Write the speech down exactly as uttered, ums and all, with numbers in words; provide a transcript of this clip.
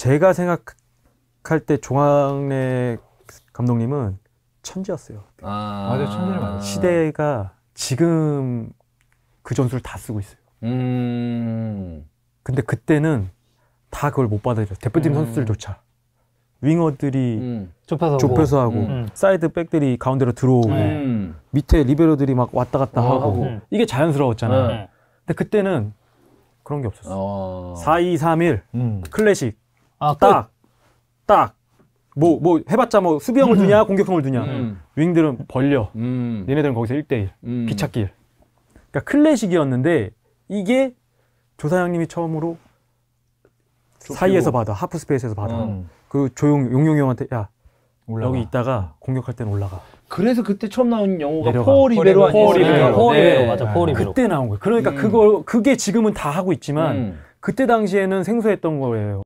제가 생각할 때 종학래 감독님은 천재였어요. 아, 맞아요. 천재를 맞아요. 시대가 지금 그 전술을 다 쓰고 있어요. 음. 근데 그때는 다 그걸 못 받아들여요. 대표팀 음. 선수들조차. 윙어들이 음. 좁혀서, 좁혀서 하고 음. 사이드 백들이 가운데로 들어오고 음. 밑에 리베로들이 막 왔다 갔다 어, 하고 하고. 음. 이게 자연스러웠잖아요. 네. 근데 그때는 그런 게 없었어요. 어. 사 이 삼 일 음. 클래식 아, 딱 딱 뭐 뭐 해봤자 뭐 수비형을 두냐 공격형을 두냐. 음. 윙들은 벌려. 음. 얘네들은 거기서 일 대 일 음. 기찻길. 그러니까 클래식이었는데 이게 조사장님이 처음으로 사이에서 받아 하프 스페이스에서 받아. 어. 그 조용 용용이 형한테 야 올라가. 여기 있다가 공격할 때는 올라가. 그래서 그때 처음 나온 영어가 내려가. 포 리베로 아니에요? 포 리베로. 포 리베로 네. 맞아. 포 리베로. 그때 나온 거예요. 그러니까 음. 그걸 그게 지금은 다 하고 있지만 음. 그때 당시에는 생소했던 거예요.